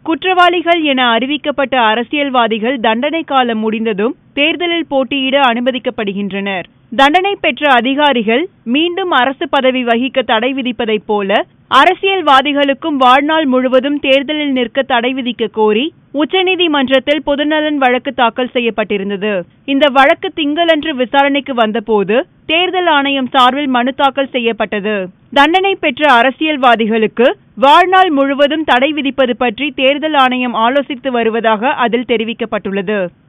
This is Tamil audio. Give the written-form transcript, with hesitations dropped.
குற்றவாளிகள் என அறிவிக்கப்பட்ட அரசியல்வாதிகள் தண்டனை காலம் முடிந்ததும் தேர்தலில் போட்டியிட அனுமதிக்கப்படுகின்றனர். தண்டனை பெற்ற அதிகாரிகள் மீண்டும் அரசு பதவி வகிக்க தடை விதிப்பதைப் போல அரசியல்வாதிகளுக்கும் வாழ்நாள் முழுவதும் தேர்தலில் நிற்க தடை விதிக்க கோரி உச்சநீதிமன்றத்தில் பொதுநலன் வழக்கு தாக்கல் செய்யப்பட்டிருந்தது. இந்த வழக்கு திங்களன்று விசாரணைக்கு வந்தபோது தேர்தல் ஆணையம் சார்பில் மனு தாக்கல் செய்யப்பட்டது. தண்டனை பெற்ற அரசியல்வாதிகளுக்கு வாழ்நாள் முழுவதும் தடை விதிப்பது பற்றி தேர்தல் ஆணையம் ஆலோசித்து வருவதாக அதில் தெரிவிக்கப்பட்டுள்ளது.